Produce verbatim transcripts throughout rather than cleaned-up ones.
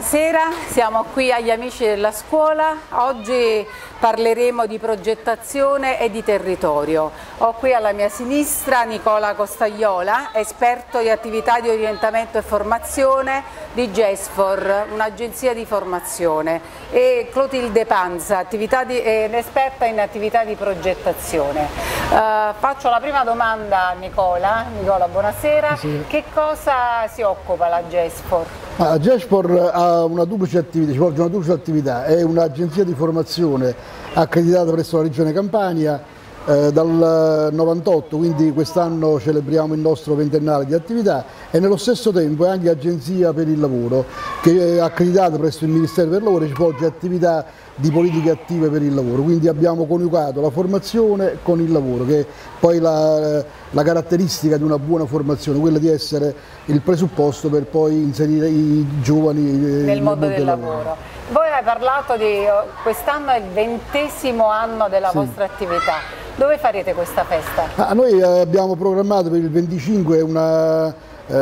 Buonasera, siamo qui agli amici della scuola. Oggi parleremo di progettazione e di territorio. Ho qui alla mia sinistra Nicola Costagliola, esperto di attività di orientamento e formazione di GESFOR, un'agenzia di formazione, e Clotilde Panza, attività di, eh, esperta in attività di progettazione. Uh, faccio la prima domanda a Nicola. Nicola, buonasera. Sì. Che cosa si occupa la GESFOR? La GESFOR ha una duplice attività, svolge una duplice attività, è un'agenzia di formazione accreditata presso la Regione Campania eh, dal novantotto, quindi quest'anno celebriamo il nostro ventennale di attività, e nello stesso tempo è anche agenzia per il lavoro, che è accreditata presso il Ministero del Lavoro e svolge attività di politiche attive per il lavoro, quindi abbiamo coniugato la formazione con il lavoro, che è poi la, la caratteristica di una buona formazione, quella di essere il presupposto per poi inserire i giovani nel, nel mondo del, del lavoro. lavoro. Voi avete parlato di quest'anno è il ventesimo anno della sì. vostra attività. Dove farete questa festa? Ah, noi abbiamo programmato per il venticinque una, eh,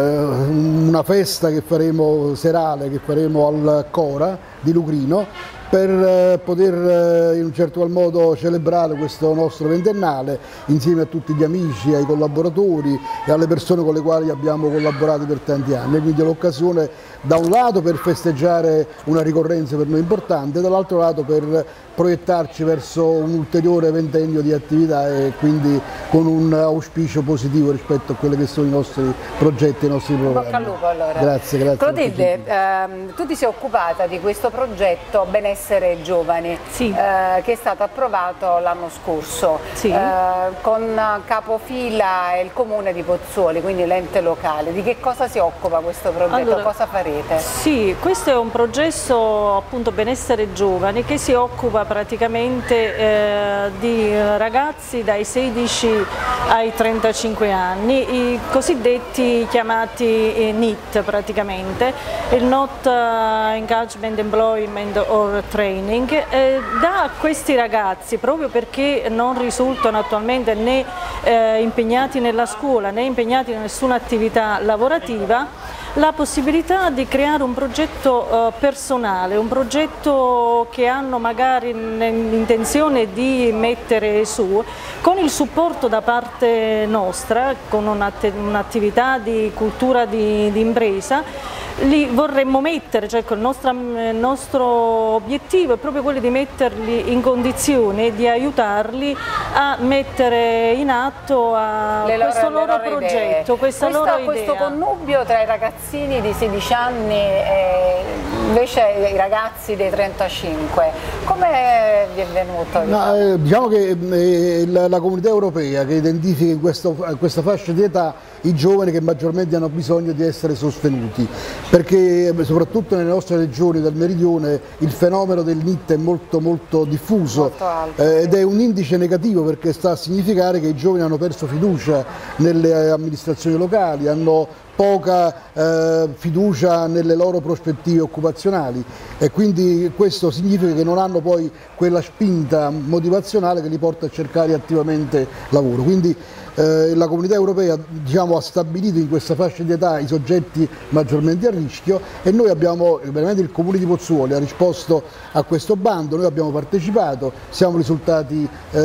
una festa che faremo serale, che faremo al Cora di Lucrino, per poter in un certo qual modo celebrare questo nostro ventennale insieme a tutti gli amici, ai collaboratori e alle persone con le quali abbiamo collaborato per tanti anni. Quindi è l'occasione da un lato per festeggiare una ricorrenza per noi importante, dall'altro lato per proiettarci verso un ulteriore ventennio di attività, e quindi con un auspicio positivo rispetto a quelli che sono i nostri progetti, i nostri programmi. Bocca al lupo allora. Grazie, grazie. Clotilde, ehm, tu ti sei occupata di questo progetto Benessere Giovani, sì. eh, che è stato approvato l'anno scorso, sì. eh, con capofila il comune di Pozzuoli, quindi l'ente locale. Di che cosa si occupa questo progetto? Allora, cosa farete? Sì, questo è un progetto appunto Benessere Giovani che si occupa praticamente eh, di ragazzi dai sedici ai trentacinque anni, i cosiddetti chiamati eh, N I T praticamente, il Not Engagement Employment or Training, eh, da questi ragazzi, proprio perché non risultano attualmente né eh, impegnati nella scuola né impegnati in nessuna attività lavorativa, la possibilità di creare un progetto eh, personale, un progetto che hanno magari l'intenzione di mettere su, con il supporto da parte nostra, con un'attività di cultura di, di impresa. Li vorremmo mettere, cioè il nostro, il nostro obiettivo è proprio quello di metterli in condizione di aiutarli a mettere in atto a le questo loro, loro le progetto, questa questo, loro questo idea. connubio tra i ragazzini di sedici anni e invece i ragazzi dei trentacinque, come vi è venuto? No, eh, diciamo che eh, la, la Comunità Europea che identifica in, questo, in questa fascia di età i giovani che maggiormente hanno bisogno di essere sostenuti, perché soprattutto nelle nostre regioni del meridione il fenomeno del N I T è molto molto diffuso, molto alto, eh, sì. ed è un indice negativo, perché sta a significare che i giovani hanno perso fiducia nelle amministrazioni locali, hanno poca eh, fiducia nelle loro prospettive occupazionali, e quindi questo significa che non hanno poi quella spinta motivazionale che li porta a cercare attivamente lavoro. Quindi eh, la Comunità Europea, diciamo, ha stabilito in questa fascia di età i soggetti maggiormente a rischio, e noi abbiamo, veramente il Comune di Pozzuoli ha risposto a questo bando, noi abbiamo partecipato, siamo risultati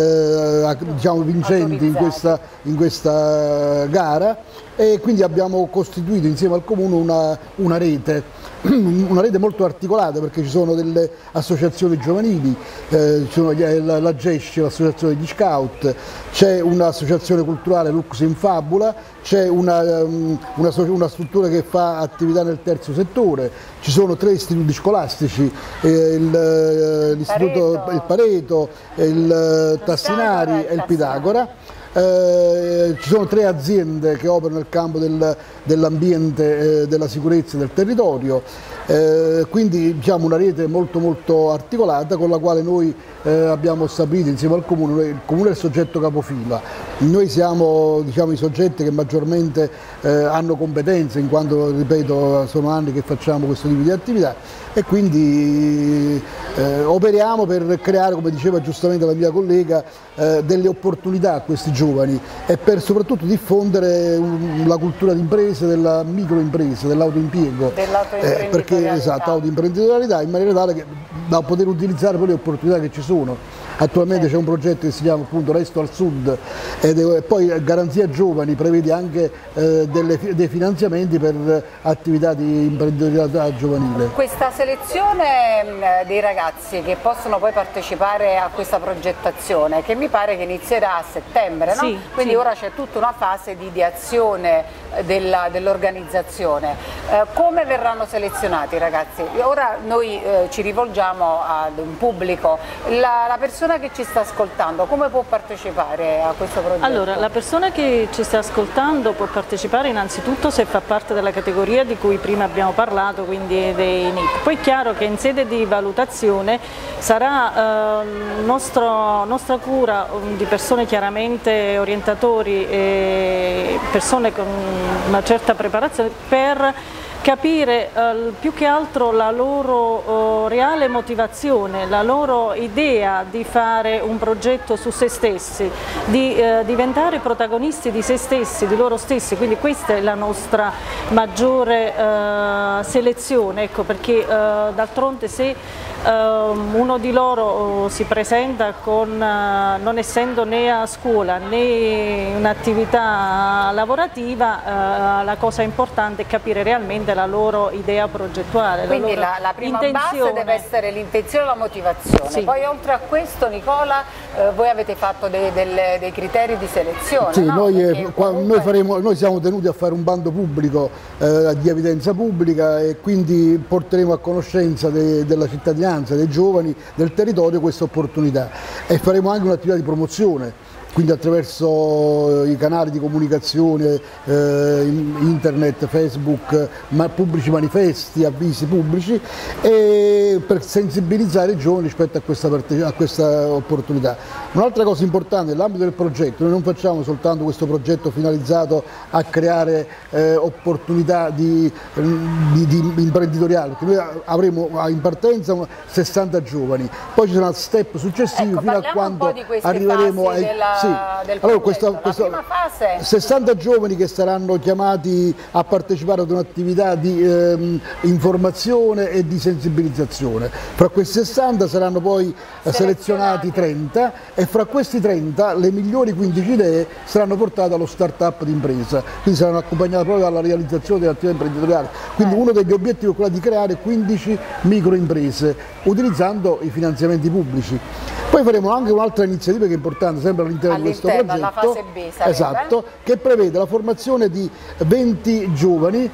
eh, diciamo, vincenti in questa, in questa gara, e quindi abbiamo costituito insieme al Comune una, una rete, una rete molto articolata, perché ci sono delle associazioni giovanili, eh, ci sono la, la GESC, l'associazione degli scout, c'è un'associazione culturale Lux in Fabula, c'è una, um, una, una struttura che fa attività nel terzo settore, ci sono tre istituti scolastici, eh, l'istituto Pareto, il Pareto, il Tassinari e il Pitagora. Eh, ci sono tre aziende che operano nel campo del, dell'ambiente, eh, della sicurezza e del territorio, eh, quindi diciamo una rete molto molto articolata, con la quale noi eh, abbiamo stabilito insieme al Comune. Il Comune è il soggetto capofila, noi siamo, diciamo, i soggetti che maggiormente eh, hanno competenze, in quanto, ripeto, sono anni che facciamo questo tipo di attività, e quindi eh, operiamo per creare, come diceva giustamente la mia collega, eh, delle opportunità a questi giovani, e per soprattutto diffondere un, la cultura d'impresa, della microimpresa, dell'autoimpiego. Dell'autoimpresa. perché esatto, autoimprenditorialità, in maniera tale che da poter utilizzare poi le opportunità che ci sono. Attualmente c'è un progetto che si chiama appunto Resto al Sud e poi Garanzia Giovani prevede anche eh, delle, dei finanziamenti per attività di imprenditorialità giovanile. Questa selezione dei ragazzi che possono poi partecipare a questa progettazione, che mi pare che inizierà a settembre, no? Sì, Quindi sì. ora c'è tutta una fase di, di azione dell'organizzazione. Eh, come verranno selezionati i ragazzi? Ora noi eh, ci rivolgiamo ad un pubblico, la, la persona che ci sta ascoltando come può partecipare a questo progetto? Allora, la persona che ci sta ascoltando può partecipare innanzitutto se fa parte della categoria di cui prima abbiamo parlato, quindi dei N I T. Poi è chiaro che in sede di valutazione sarà eh, nostro, nostra cura di persone chiaramente orientatori e persone con una certa preparazione per capire eh, più che altro la loro eh, reale motivazione, la loro idea di fare un progetto su se stessi, di eh, diventare protagonisti di se stessi, di loro stessi, quindi questa è la nostra maggiore eh, selezione, ecco, perché eh, d'altronde se Uh, uno di loro uh, si presenta con, uh, non essendo né a scuola né in un'attività lavorativa, uh, la cosa importante è capire realmente la loro idea progettuale. Quindi la, la, la prima intenzione. base deve essere l'intenzione e la motivazione. Sì. Poi oltre a questo, Nicola, eh, voi avete fatto dei, delle, dei criteri di selezione. Sì, no? noi, eh, comunque... noi, faremo, noi siamo tenuti a fare un bando pubblico eh, di evidenza pubblica e quindi porteremo a conoscenza de, della cittadinanza, dei giovani, del territorio questa opportunità e faremo anche un'attività di promozione, quindi attraverso i canali di comunicazione, eh, internet, Facebook, ma pubblici manifesti, avvisi pubblici e per sensibilizzare i giovani rispetto a questa, a questa opportunità. Un'altra cosa importante nell'ambito del progetto, noi non facciamo soltanto questo progetto finalizzato a creare eh, opportunità di, di, di imprenditoriali, perché noi avremo in partenza sessanta giovani, poi ci saranno step successivi ecco, fino a quando arriveremo ai... Della... Sì. Del allora, questa, la questa, prima fase... sessanta giovani che saranno chiamati a partecipare ad un'attività di ehm, informazione e di sensibilizzazione. Fra questi sessanta saranno poi selezionati, selezionati trenta e fra questi trenta le migliori quindici idee saranno portate allo start-up di impresa, quindi saranno accompagnate proprio alla realizzazione dell'attività imprenditoriale. Quindi eh. uno degli obiettivi è quello di creare quindici microimprese utilizzando i finanziamenti pubblici. Poi faremo anche un'altra iniziativa che è importante, sempre all'interno di questo progetto, la fase B sarebbe. Esatto, che prevede la formazione di venti giovani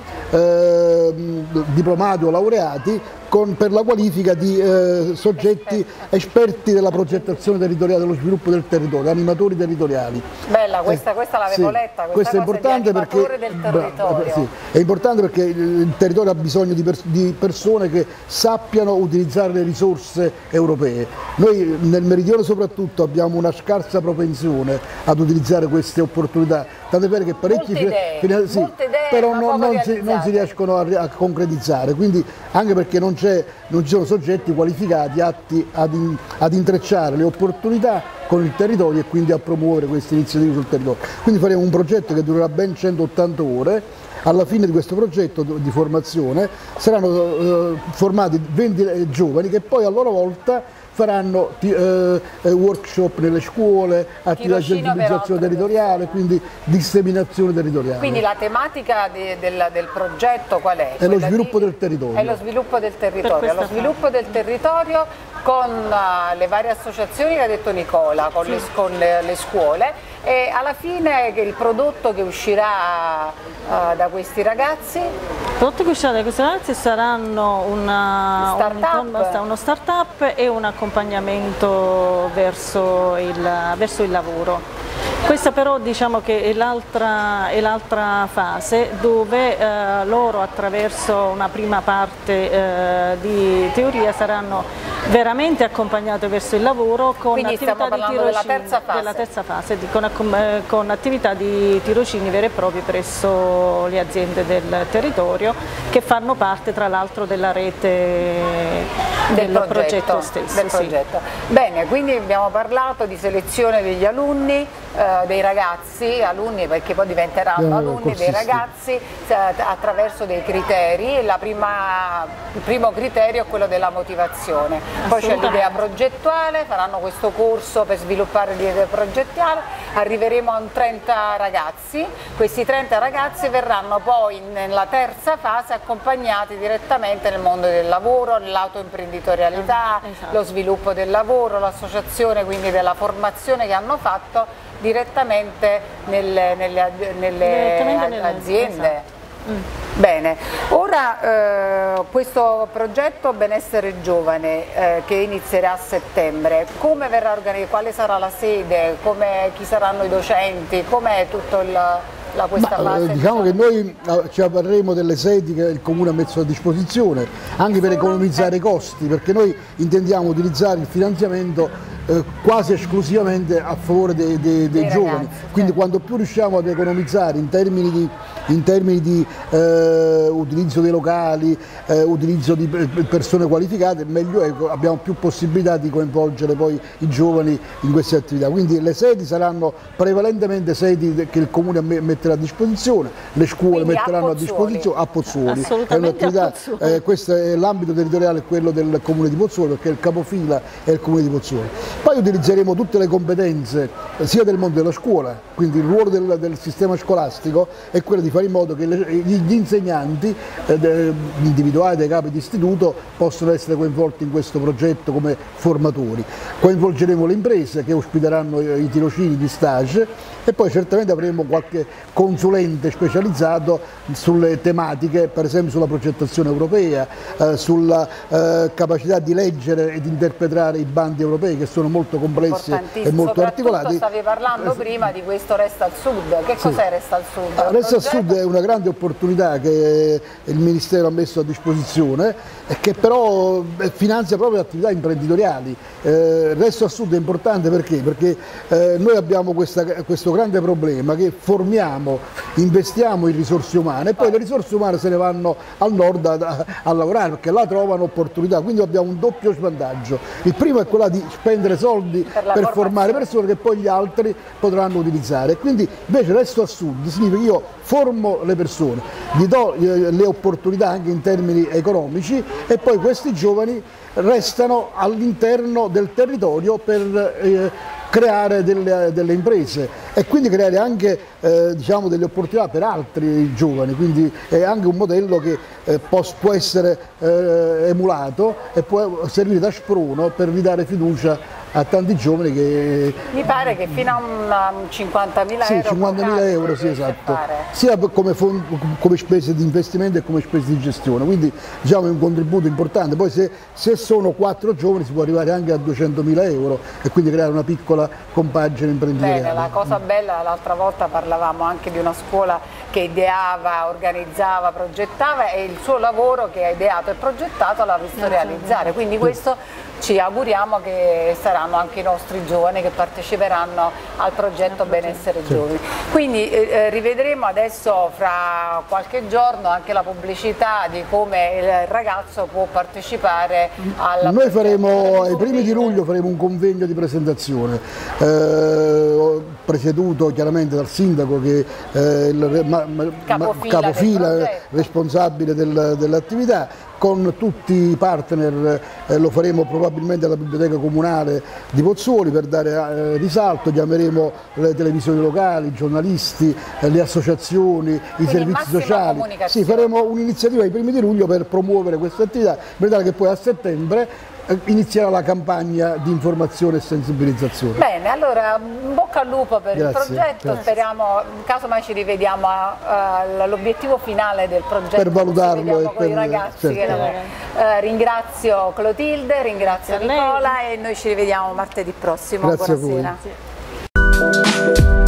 eh, diplomati o laureati con, per la qualifica di eh, soggetti esperti della progettazione territoriale, dello sviluppo del territorio, animatori territoriali. Bella, questa, eh, questa l'avevo sì, letta, questa questo è importante perché, del territorio. Sì, è importante perché il territorio ha bisogno di, pers di persone che sappiano utilizzare le risorse europee. Noi nel meridione soprattutto abbiamo una scarsa propensione ad utilizzare queste opportunità, tant'è vero che parecchi molte idee, sì, molte idee, però non, non, si, non si riescono a, a concretizzare, quindi anche perché non, non ci sono soggetti qualificati atti ad, in, ad intrecciare le opportunità con il territorio e quindi a promuovere queste iniziative sul territorio. Quindi faremo un progetto che durerà ben centottanta ore. Alla fine di questo progetto di formazione saranno eh, formati venti giovani che poi a loro volta faranno eh, workshop nelle scuole, attività di sensibilizzazione territoriale, quindi disseminazione territoriale. Quindi la tematica di, del, del progetto qual è? È lo sviluppo di, del territorio. È lo sviluppo del territorio, lo sviluppo del territorio con uh, le varie associazioni che ha detto Nicola, con, sì. le, con le, le scuole e alla fine il prodotto che uscirà uh, da questi ragazzi? Il prodotto che uscirà da questi ragazzi saranno una, start un, uno start-up e un accompagnamento verso il, verso il lavoro. Questa però diciamo che è l'altra fase dove eh, loro attraverso una prima parte eh, di teoria saranno veramente accompagnate verso il lavoro con Quindi attività di tirocini, della terza fase, della terza fase di, con, con attività di tirocini veri e propri presso le aziende del territorio che fanno parte tra l'altro della rete del, del progetto, progetto stesso. Del progetto. Sì. Bene, quindi abbiamo parlato di selezione degli alunni, eh, dei ragazzi, alunni perché poi diventeranno no, alunni, dei ragazzi eh, attraverso dei criteri. La prima, il primo criterio è quello della motivazione, poi c'è l'idea progettuale, faranno questo corso per sviluppare l'idea progettuale, arriveremo a trenta ragazzi, questi trenta ragazzi verranno poi nella terza fase accompagnati direttamente nel mondo del lavoro, nell'autoimprenditorialità, esatto. lo sviluppo del lavoro, l'associazione quindi della formazione che hanno fatto direttamente nelle, nelle, nelle, nelle aziende. Esatto. Mm. Bene, ora eh, questo progetto Benessere Giovane eh, che inizierà a settembre, come verrà organizzato, quale sarà la sede, come, chi saranno i docenti, com'è tutto il... La questa Ma, fase, diciamo che noi ci avvarremo delle sedi che il Comune ha messo a disposizione anche per economizzare i costi, perché noi intendiamo utilizzare il finanziamento eh, quasi esclusivamente a favore dei, dei, dei giovani, ragazzi, quindi certo. quanto più riusciamo ad economizzare in termini di, in termini di eh, utilizzo dei locali, eh, utilizzo di persone qualificate, meglio è, abbiamo più possibilità di coinvolgere poi i giovani in queste attività. Quindi le sedi saranno prevalentemente sedi che il Comune mette a disposizione, le scuole Quindi metteranno a, a disposizione a Pozzuoli, è un'attività, eh, questo è l'ambito territoriale, quello del Comune di Pozzuoli, perché il capofila è il Comune di Pozzuoli. Poi utilizzeremo tutte le competenze eh, sia del mondo della scuola, quindi il ruolo del, del sistema scolastico è quello di fare in modo che le, gli insegnanti eh, de, individuali dai capi di istituto possano essere coinvolti in questo progetto come formatori. Coinvolgeremo le imprese che ospiteranno i, i tirocini di stage e poi certamente avremo qualche consulente specializzato sulle tematiche, per esempio sulla progettazione europea, eh, sulla eh, capacità di leggere ed interpretare i bandi europei che sono molto complessi e molto articolati. Stavi parlando eh, prima di questo Resta al Sud, che cos'è sì. Resta al Sud? Ah, Resta al Sud è una grande opportunità che il Ministero ha messo a disposizione e che però finanzia proprio attività imprenditoriali. Eh, Resta al Sud è importante perché? Perché eh, noi abbiamo questa, questo grande problema che formiamo, investiamo in risorse umane e poi le risorse umane se ne vanno al nord a, a, a lavorare perché là trovano opportunità, quindi abbiamo un doppio svantaggio. Il primo è quello di spendere soldi per, per formare persone che poi gli altri potranno utilizzare, quindi invece Resto al Sud significa che io formo le persone, gli do eh, le opportunità anche in termini economici e poi questi giovani restano all'interno del territorio per eh, creare delle, delle imprese e quindi creare anche eh, diciamo delle opportunità per altri giovani, quindi è anche un modello che eh, può, può essere eh, emulato e può servire da sprone per ridare fiducia a tanti giovani che... Mi pare che fino a cinquantamila sì, euro cinquantamila euro, sì, esatto, sia come, come spese di investimento e come spese di gestione, quindi diciamo è un contributo importante, poi se, se sono quattro giovani si può arrivare anche a duecentomila euro e quindi creare una piccola compagine imprenditoriale. Bene, la cosa bella, l'altra volta parlavamo anche di una scuola che ideava, organizzava, progettava e il suo lavoro che ha ideato e progettato l'ha visto realizzare, quindi questo ci auguriamo che saranno anche i nostri giovani che parteciperanno al progetto Benessere Giovani. Quindi eh, rivedremo adesso fra qualche giorno anche la pubblicità di come il ragazzo può partecipare alla... Noi faremo, ai primi di luglio faremo un convegno di presentazione, eh, presieduto chiaramente dal sindaco che è il ma, ma, capofila, capofila responsabile del, dell'attività. Con tutti i partner eh, lo faremo probabilmente alla Biblioteca Comunale di Pozzuoli per dare eh, risalto, chiameremo le televisioni locali, i giornalisti, eh, le associazioni, i Quindi servizi sociali. Sì, faremo un'iniziativa ai primi di luglio per promuovere questa attività, in modo che poi a settembre inizierà la campagna di informazione e sensibilizzazione. Bene, allora in bocca al lupo per grazie, il progetto, grazie. Speriamo, caso mai ci rivediamo all'obiettivo finale del progetto per valutarlo e con per, i ragazzi. certo. Che, eh, ringrazio Clotilde, ringrazio Nicola e noi ci rivediamo martedì prossimo. Grazie Buonasera. A voi.